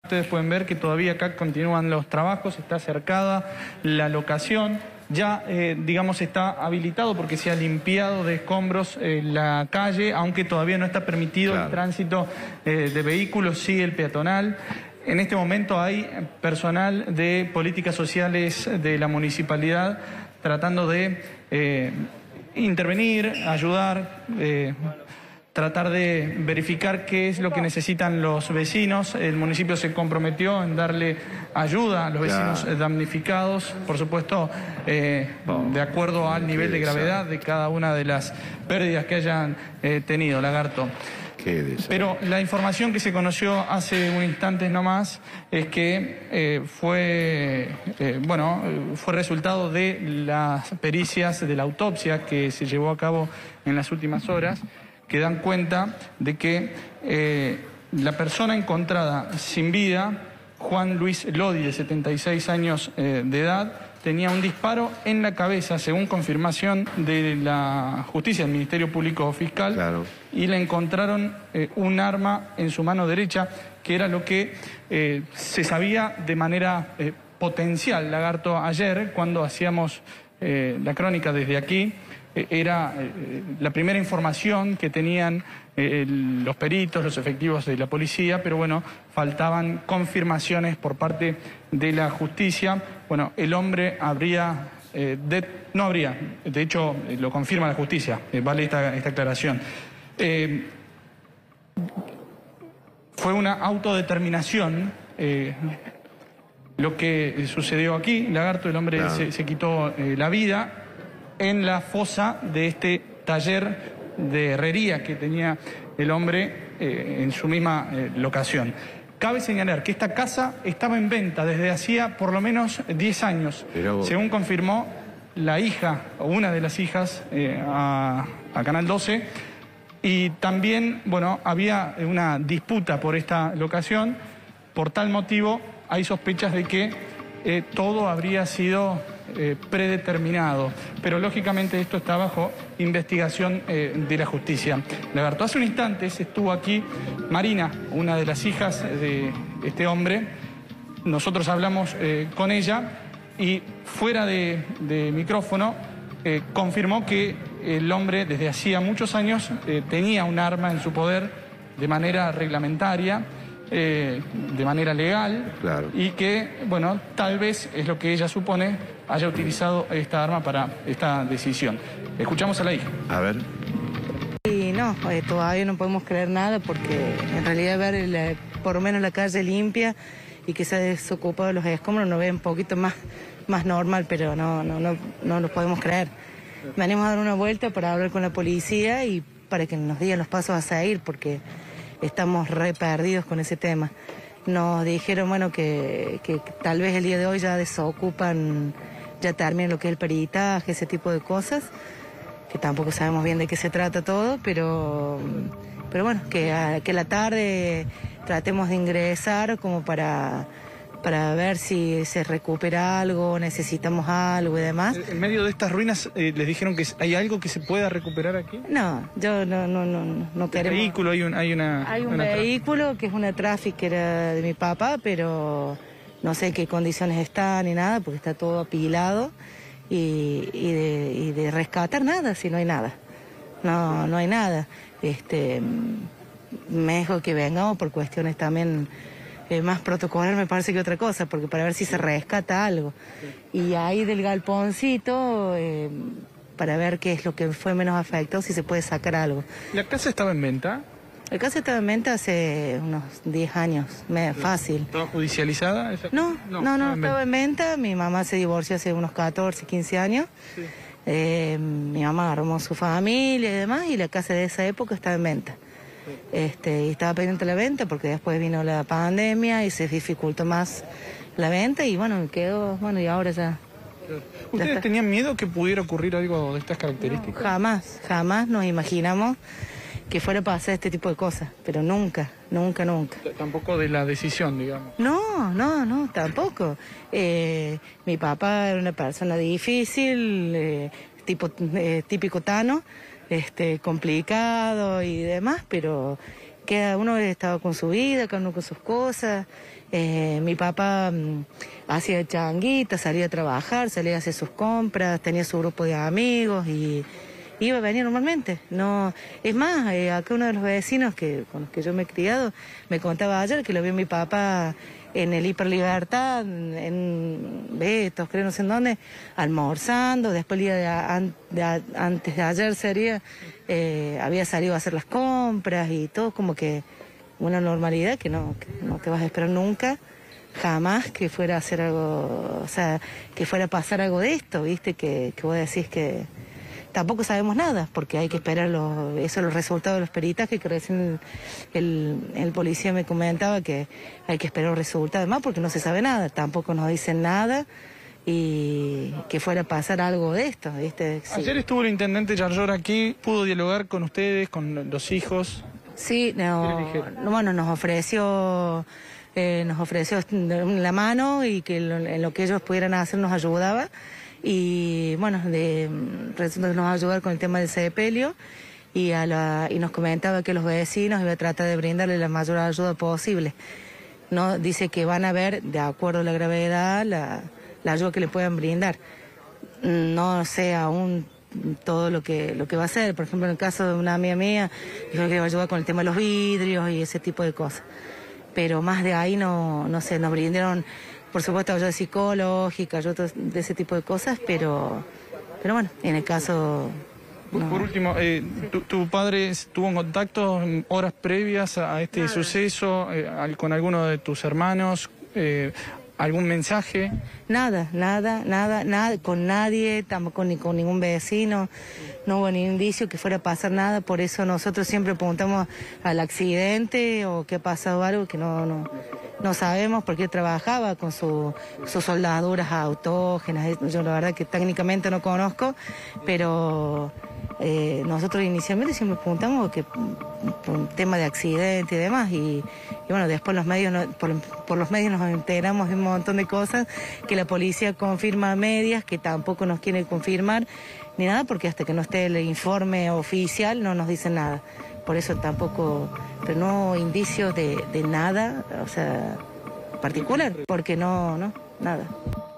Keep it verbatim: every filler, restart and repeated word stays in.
Ustedes pueden ver que todavía acá continúan los trabajos, está cercada la locación. Ya, eh, digamos, está habilitado porque se ha limpiado de escombros eh, la calle, aunque todavía no está permitido claro. el tránsito eh, de vehículos, sí el peatonal. En este momento hay personal de políticas sociales de la municipalidad tratando de eh, intervenir, ayudar, eh, tratar de verificar qué es lo que necesitan los vecinos. El municipio se comprometió en darle ayuda a los vecinos claro. damnificados, por supuesto, eh, de acuerdo al nivel de gravedad de cada una de las pérdidas que hayan eh, tenido, Lagarto. Pero la información que se conoció hace un instante nomás es que eh, fue, eh, bueno, fue resultado de las pericias de la autopsia que se llevó a cabo en las últimas horas, que dan cuenta de que eh, la persona encontrada sin vida, Juan Luis Lodi, de setenta y seis años eh, de edad, tenía un disparo en la cabeza, según confirmación de la justicia, del Ministerio Público Fiscal, claro. y le encontraron eh, un arma en su mano derecha, que era lo que eh, se sabía de manera eh, potencial, Lagarto, ayer, cuando hacíamos eh, la crónica desde aquí. Era eh, la primera información que tenían eh, los peritos, los efectivos de la policía, pero bueno, faltaban confirmaciones por parte de la justicia. Bueno, el hombre habría, eh, de, no habría, de hecho eh, lo confirma la justicia, eh, vale esta, esta aclaración. Eh, fue una autodeterminación eh, lo que sucedió aquí. Lagarto, el hombre claro. se, se quitó eh, la vida en la fosa de este taller de herrería que tenía el hombre eh, en su misma eh, locación. Cabe señalar que esta casa estaba en venta desde hacía por lo menos diez años, Pero... según confirmó la hija, o una de las hijas, eh, a, a Canal doce, y también, bueno, había una disputa por esta locación. Por tal motivo, hay sospechas de que eh, todo habría sido Eh, predeterminado, pero lógicamente esto está bajo investigación eh, de la justicia. Lagarto, hace un instante estuvo aquí Marina, una de las hijas de este hombre. Nosotros hablamos eh, con ella y fuera de, de micrófono eh, confirmó que el hombre desde hacía muchos años eh, tenía un arma en su poder de manera reglamentaria, Eh, de manera legal, claro. y que, bueno, tal vez es lo que ella supone, haya utilizado esta arma para esta decisión. Escuchamos a la hija. A ver. Y no, eh, todavía no podemos creer nada porque en realidad ver la, por lo menos la calle limpia y que se ha desocupado los escombros nos ve un poquito más, más normal, pero no, no, no, no lo podemos creer. Venimos a dar una vuelta para hablar con la policía y para que nos digan los pasos a seguir, porque estamos re perdidos con ese tema. Nos dijeron, bueno, que, que, que tal vez el día de hoy ya desocupan, ya terminan lo que es el peritaje, ese tipo de cosas, que tampoco sabemos bien de qué se trata todo, pero, pero bueno, que a, que a la tarde tratemos de ingresar como para, para ver si se recupera algo, necesitamos algo y demás. En medio de estas ruinas, eh, ¿les dijeron que hay algo que se pueda recuperar aquí? No, yo no, no, no, no queremos. ¿El vehículo? Hay, un, hay una... Hay un una vehículo que es una Traffic que era de mi papá, pero no sé en qué condiciones está ni nada, porque está todo apilado. Y, y, de, y de rescatar nada, si no hay nada. No, no hay nada. Este, mejor que vengamos por cuestiones también eh, más protocolares, me parece que otra cosa, porque para ver si se rescata algo. Y ahí del galponcito, eh, para ver qué es lo que fue menos afectado, si se puede sacar algo. ¿La casa estaba en venta? La casa estaba en venta hace unos diez años, me, fácil. ¿Estaba judicializada? Esa... No, no, no, no, estaba en venta. Mi mamá se divorció hace unos catorce, quince años. Sí. Eh, mi mamá armó su familia y demás, y la casa de esa época estaba en venta. Sí. Este, y estaba pendiente la venta porque después vino la pandemia y se dificultó más la venta y bueno, quedó, bueno, y ahora ya... ¿Ustedes ya tenían miedo que pudiera ocurrir algo de estas características? No, jamás, jamás nos imaginamos que fuera a pasar este tipo de cosas, pero nunca, nunca, nunca. Tampoco de la decisión, digamos. No, no, no, tampoco. Eh, mi papá era una persona difícil, eh, tipo eh, típico Tano, este, complicado y demás, pero cada uno estaba con su vida, cada uno con sus cosas, Eh, mi papá mm, hacía changuitas, salía a trabajar, salía a hacer sus compras, tenía su grupo de amigos y iba a venir normalmente. No, es más, eh, acá uno de los vecinos que, con los que yo me he criado me contaba ayer que lo vio mi papá en el Hiperlibertad, en, en Betos, creo no sé en dónde, almorzando, después el día de, an, de a, antes de ayer sería, eh, había salido a hacer las compras y todo como que una normalidad que no, que no te vas a esperar nunca, jamás que fuera a hacer algo, o sea, que fuera a pasar algo de esto, viste, que, que vos decís que tampoco sabemos nada, porque hay que esperar los, eso, los resultados de los peritajes, que recién el, el, el policía me comentaba que hay que esperar los resultados, además porque no se sabe nada, tampoco nos dicen nada y que fuera a pasar algo de esto, ¿viste? Sí. Ayer estuvo el intendente Yarlor aquí, pudo dialogar con ustedes, con los hijos. Sí, no, no, bueno, nos ofreció, eh, nos ofreció la mano y que lo, en lo que ellos pudieran hacer nos ayudaba. Y bueno, de, resulta que nos va a ayudar con el tema del sepelio y, a la, y nos comentaba que los vecinos iba a tratar de brindarle la mayor ayuda posible. No, dice que van a ver, de acuerdo a la gravedad, la, la ayuda que le puedan brindar. No sé aún todo lo que lo que va a hacer. Por ejemplo, en el caso de una amiga mía, dijo que va a ayudar con el tema de los vidrios y ese tipo de cosas. Pero más de ahí no, no sé, nos brindaron, por supuesto, ayuda psicológica, ayuda de ese tipo de cosas, pero, pero bueno, en el caso... No. Por último, eh, tu, ¿tu padre estuvo en contacto en horas previas a este Nada. suceso eh, al, con alguno de tus hermanos? Eh, ¿Algún mensaje? Nada, nada, nada, nada, con nadie, tampoco ni con ningún vecino, no hubo ni indicio que fuera a pasar nada, por eso nosotros siempre apuntamos al accidente o que ha pasado algo que no, no, no sabemos, porque él trabajaba con su, sus soldaduras autógenas, yo la verdad que técnicamente no conozco, pero eh, nosotros inicialmente siempre apuntamos que por un tema de accidente y demás, y, y bueno, después los medios no, por, por los medios nos enteramos de un montón de cosas que la policía confirma a medias, que tampoco nos quiere confirmar ni nada, porque hasta que no esté el informe oficial no nos dicen nada. Por eso tampoco, pero no indicios de, de nada, o sea, particular, porque no, no, nada.